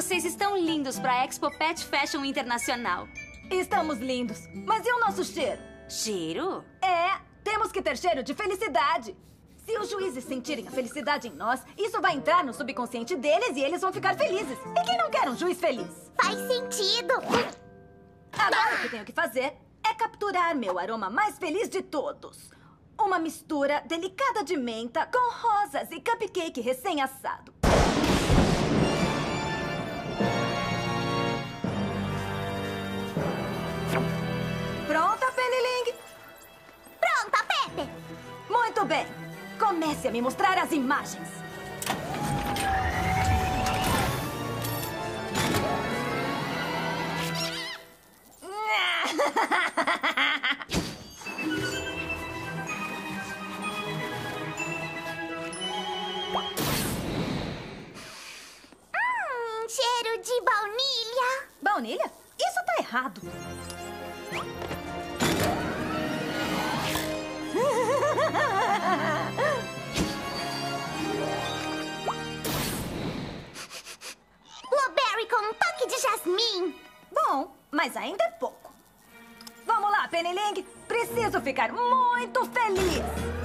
Vocês estão lindos para a Expo Pet Fashion Internacional. Estamos lindos. Mas e o nosso cheiro? Cheiro? É, temos que ter cheiro de felicidade. Se os juízes sentirem a felicidade em nós, isso vai entrar no subconsciente deles e eles vão ficar felizes. E quem não quer um juiz feliz? Faz sentido. Agora o que tenho que fazer é capturar meu aroma mais feliz de todos. Uma mistura delicada de menta com rosas e cupcake recém-assado. Pronta, Penny Ling? Pronta, Pepe. Muito bem. Comece a me mostrar as imagens. Cheiro de baunilha. Baunilha? Isso tá errado. Blueberry com um toque de jasmim. Bom, mas ainda é pouco. Vamos lá, Penny Ling. Preciso ficar muito feliz.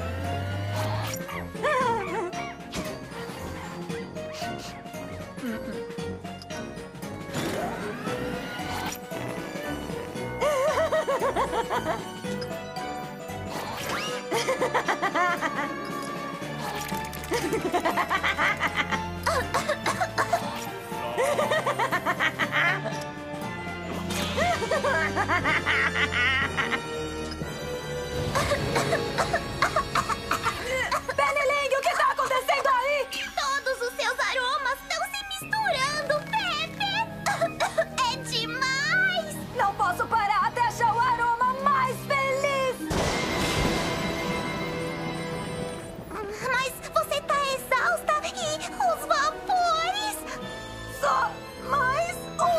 Penny Ling, o que tá acontecendo aí? Todos os seus aromas estão se misturando, Pepe. É demais. Não posso parar até achar o aroma mais feliz. Mas você tá exausta e os vapores. Só mais um.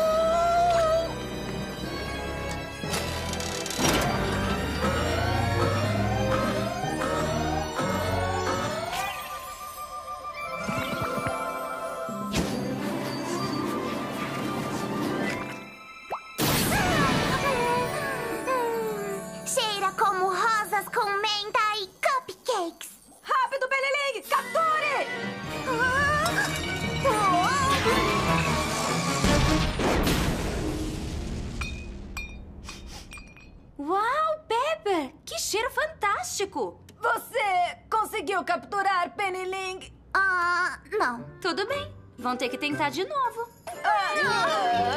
Cheira como rosas com menta e cupcakes. Rápido, Penny Ling, capture! Uau, Pepper! Que cheiro fantástico! Você conseguiu capturar Penny Ling? Não. Tudo bem. Vão ter que tentar de novo. Ah,